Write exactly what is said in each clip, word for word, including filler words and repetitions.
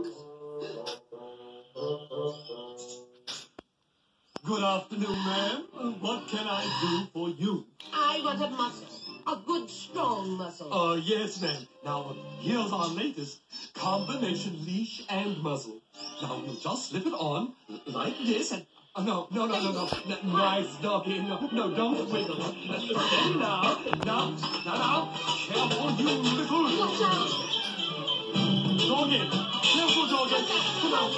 Good afternoon, ma'am. What can I do for you? I want a muscle. A good, strong muscle. Uh, yes, ma'am. Now, here's our latest combination leash and muzzle. Now, you just slip it on like this and... Uh, no, no, no, no, no. N- nice doggy. No, no, don't wiggle. Steady now. Now, now, now. Careful, you little... Watch out. Doggy. Careful, doggy. Come on.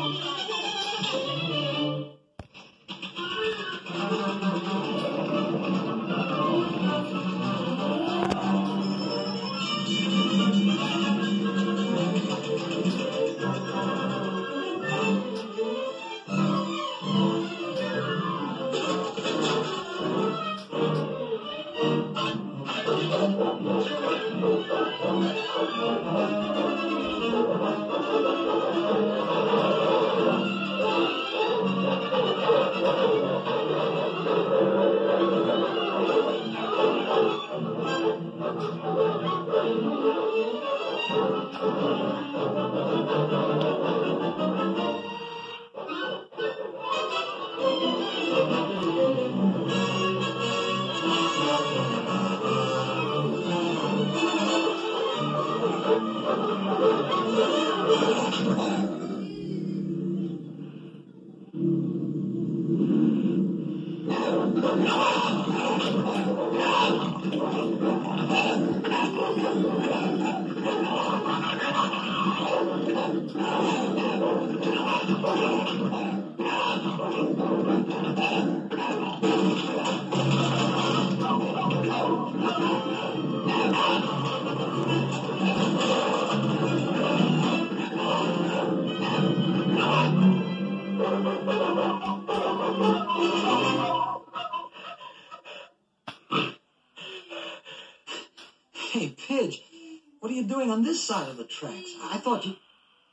Hey, Pidge, what are you doing on this side of the tracks? I thought you...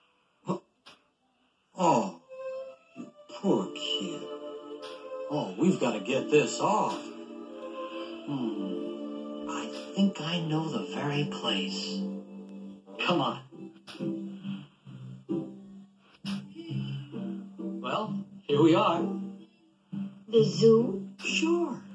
Oh, you poor kid. Oh, we've got to get this off. Hmm, I think I know the very place. Come on. Well, here we are. The zoo? Sure.